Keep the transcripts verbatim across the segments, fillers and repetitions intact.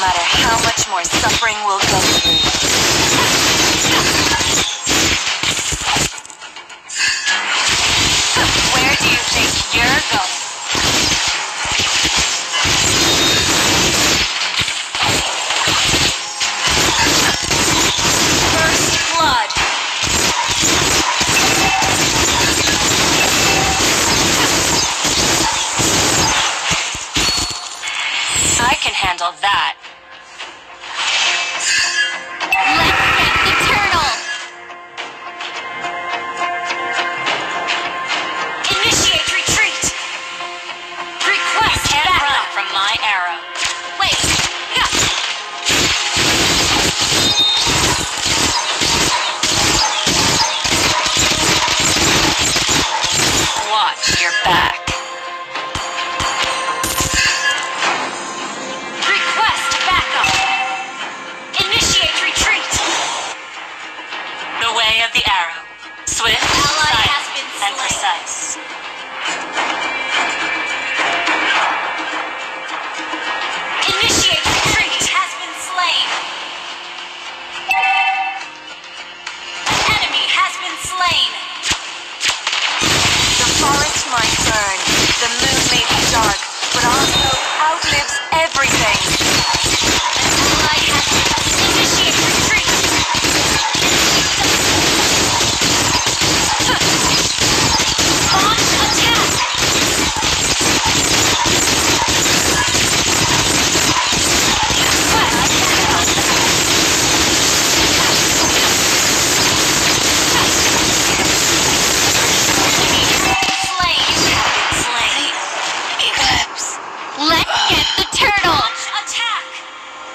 matter how much more suffering we'll go through. Where do you think you're going? First blood. I can handle that. Let's get the turtle! Initiate retreat! Request you can't backup. Run from my arrow. Wait! Yeah. Watch your back. Of the arrow. Swift, silent, and precise. Initiate retreat has been slain. An enemy has been slain. The forest might burn, the moon may be dark, but our hope outlives everything. An ally has been initiate retreat. Let's get the turtle! Attack!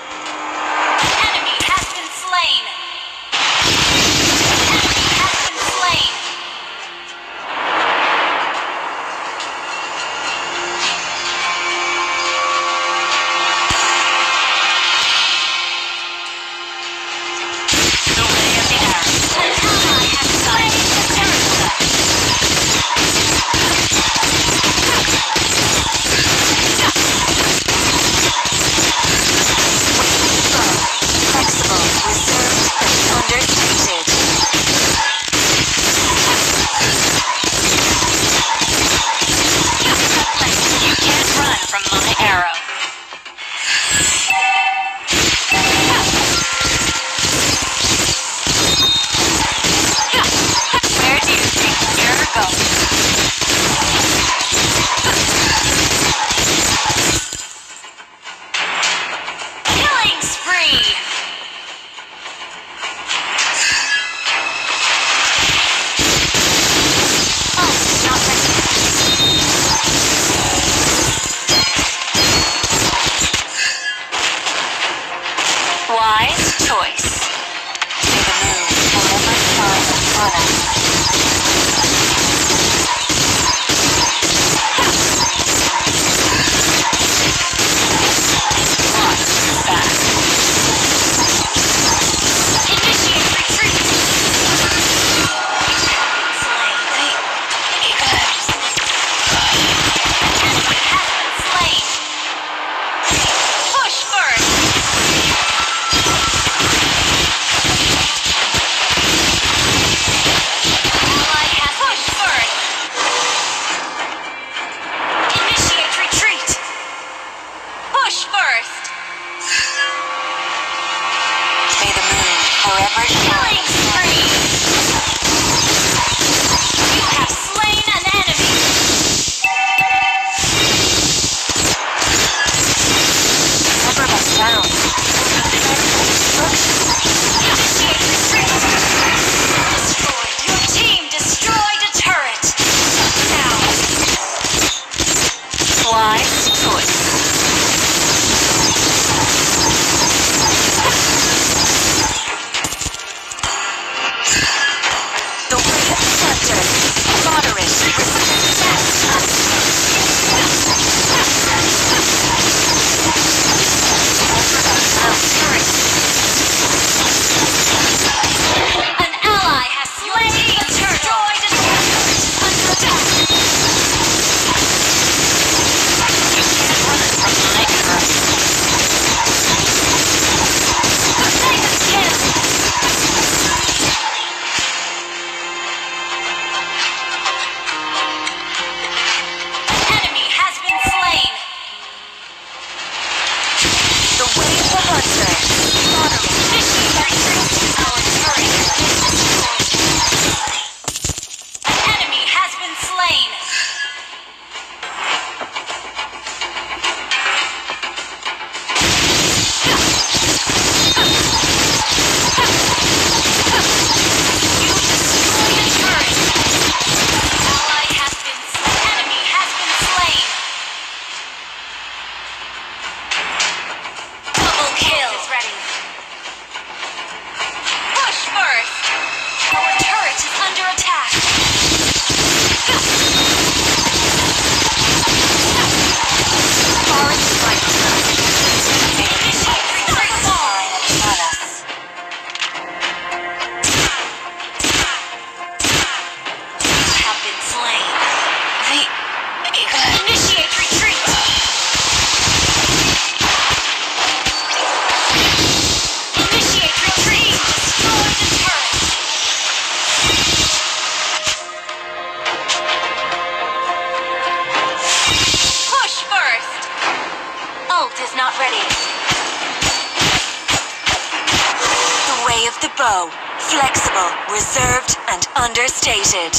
foe. Flexible, reserved, and understated.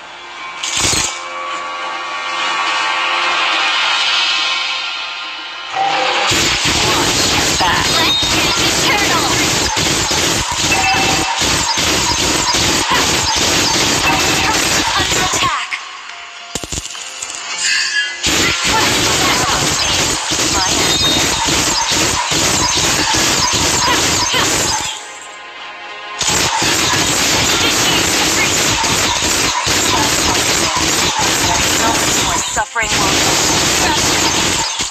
Back. Let's get eternal! Under attack. My answer. No more suffering will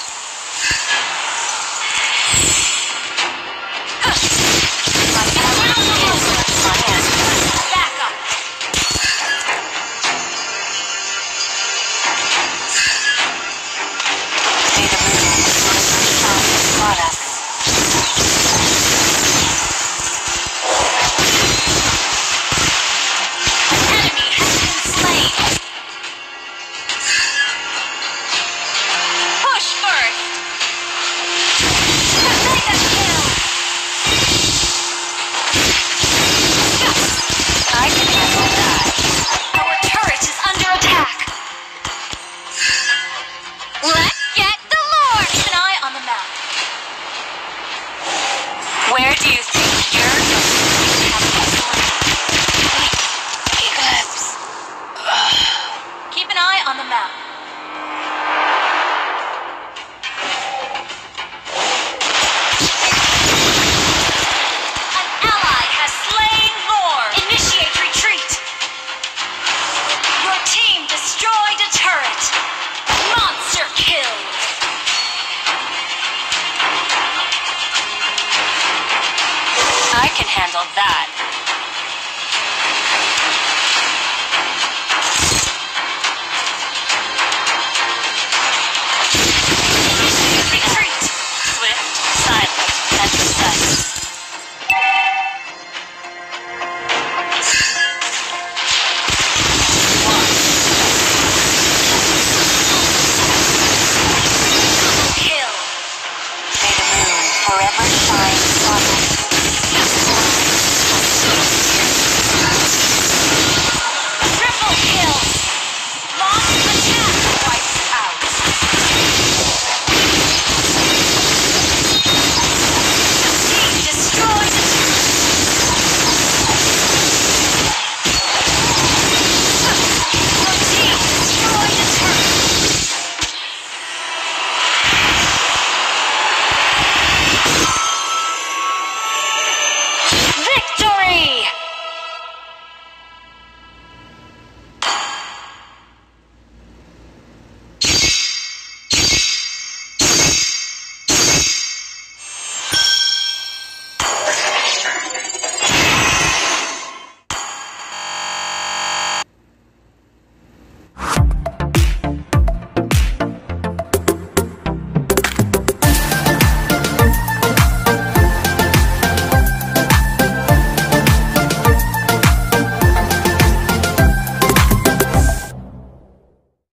Where do you think you're Eclipse. Keep an eye on the map. An ally has slain Lord. Initiate retreat. Your team destroyed a turret. Monster kill. I can handle that.